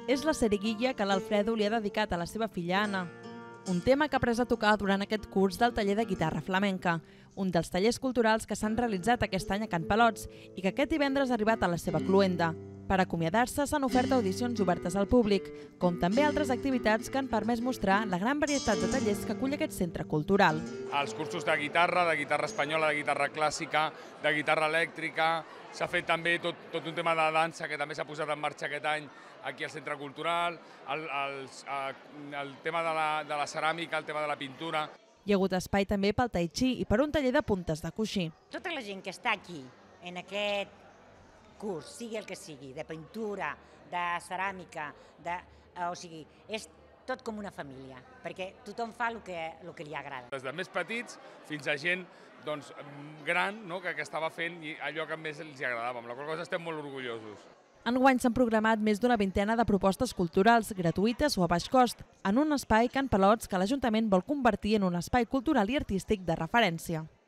és la seriguilla que l'Alfredo li ha dedicat a la seva filla Anna. Un tema que ha pres a tocar durant aquest curs del taller de guitarra flamenca, un dels tallers culturals que s'han realitzat aquest any a Can Palots i que aquest divendres ha arribat a la seva cloenda. Per acomiadar-se s'han ofert audicions obertes al públic, com també altres activitats que han permès mostrar la gran varietat de tallers que acull aquest centre cultural. Els cursos de guitarra espanyola, de guitarra clàssica, de guitarra elèctrica, s'ha fet també tot un tema de dansa que també s'ha posat en marxa aquest any aquí al centre cultural, el tema de la ceràmica, el tema de la pintura. Hi ha hagut espai també pel tai chi i per un taller de puntes de coixí. Tota la gent que està aquí, en aquest curs, sigui el que sigui, de pintura, de ceràmica, o sigui, és tot com una família, perquè tothom fa el que li agrada. Des de més petits fins a gent gran que estava fent allò que més els agradava, amb la qual cosa estem molt orgullosos. Enguany s'han programat més d'una vintena de propostes culturals, gratuïtes o a baix cost, en un espai Can Palots que l'Ajuntament vol convertir en un espai cultural i artístic de referència.